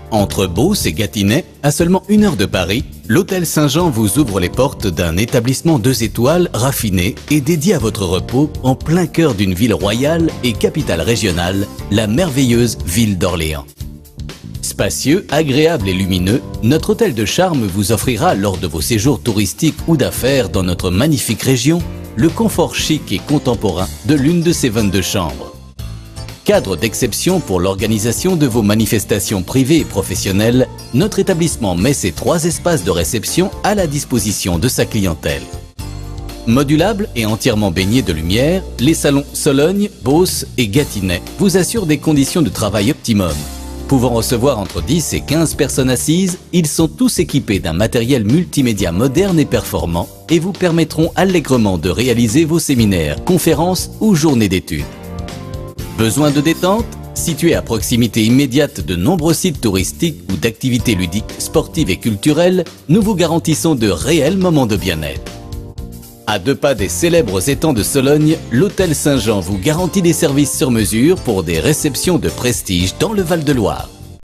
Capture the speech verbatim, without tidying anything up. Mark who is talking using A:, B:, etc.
A: Entre Beauce et Gâtinais, à seulement une heure de Paris, l'Hôtel Saint-Jean vous ouvre les portes d'un établissement deux étoiles raffiné et dédié à votre repos en plein cœur d'une ville royale et capitale régionale, la merveilleuse ville d'Orléans. Spacieux, agréable et lumineux, notre hôtel de charme vous offrira lors de vos séjours touristiques ou d'affaires dans notre magnifique région, le confort chic et contemporain de l'une de ses vingt-deux chambres. Cadre d'exception pour l'organisation de vos manifestations privées et professionnelles, notre établissement met ses trois espaces de réception à la disposition de sa clientèle. Modulable et entièrement baigné de lumière, les salons Sologne, Beauce et Gâtinais vous assurent des conditions de travail optimum. Pouvant recevoir entre dix et quinze personnes assises, ils sont tous équipés d'un matériel multimédia moderne et performant et vous permettront allègrement de réaliser vos séminaires, conférences ou journées d'études. Besoin de détente? Situé à proximité immédiate de nombreux sites touristiques ou d'activités ludiques, sportives et culturelles, nous vous garantissons de réels moments de bien-être. À deux pas des célèbres étangs de Sologne, l'Hôtel Saint-Jean vous garantit des services sur mesure pour des réceptions de prestige dans le Val-de-Loire.